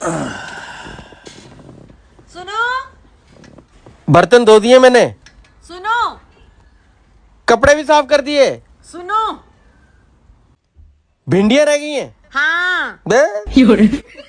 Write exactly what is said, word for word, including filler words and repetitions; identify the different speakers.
Speaker 1: सुनो,
Speaker 2: बर्तन धो दिए मैंने।
Speaker 1: सुनो,
Speaker 2: कपड़े भी साफ कर दिए।
Speaker 1: सुनो।
Speaker 2: भिंडियां रह गई हैं।
Speaker 1: हाँ।
Speaker 2: बे?